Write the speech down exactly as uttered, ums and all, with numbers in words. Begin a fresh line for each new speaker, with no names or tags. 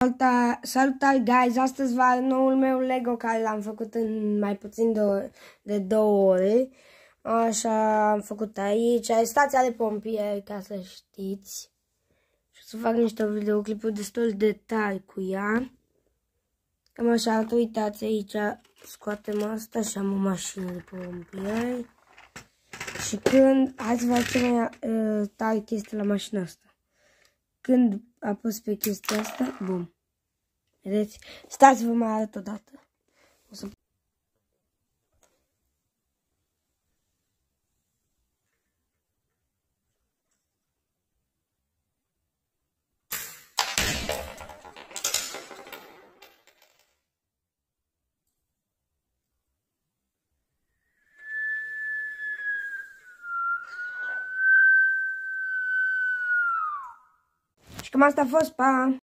Salutare, salutare guys, astăzi va noul meu Lego care l-am făcut în mai puțin de, de două ore. Așa am făcut aici, stația de pompieri, ca să știți. Și o să fac niște videoclipuri destul de tari cu ea. Cam așa, uitați aici, scoatem asta și am o mașină de pompieri. Și când, hai să fac cea mai uh, tare chestie la mașina asta. Când apăs pe chestia asta, bum. Vedeți? Stați să vă mai arăt odată. O să... Și cam asta a fost, pa!